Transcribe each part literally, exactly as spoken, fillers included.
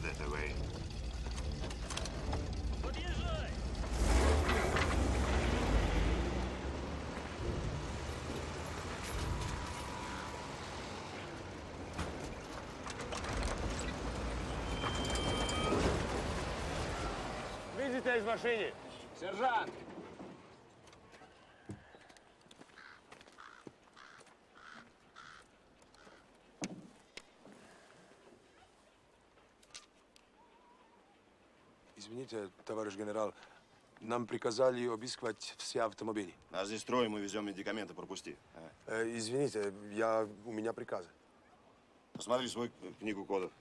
that away. Подъезжай! Видите из машины? Сержант! Извините, товарищ генерал, нам приказали обыскивать все автомобили. Нас здесь трое, мы везем медикаменты, пропусти. А? Э, извините, я, у меня приказы. Посмотри свою книгу кодов.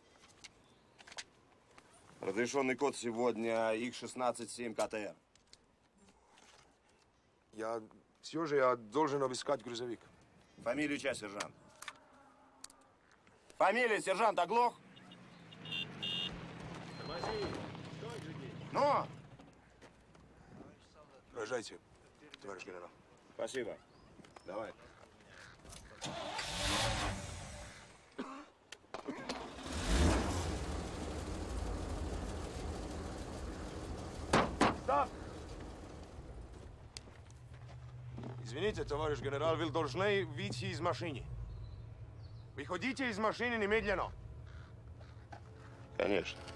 Разрешенный код сегодня икс шестнадцать семь ка тэ эр. Я все же я должен обыскать грузовик. Фамилию часть, сержант. Фамилия, сержант, оглох? Тормози! Стой, гляди! Ну? Проезжайте, товарищ генерал. Спасибо. Давай. Стоп! Извините, товарищ генерал, вы должны выйти из машины. Выходите из машины немедленно. Конечно.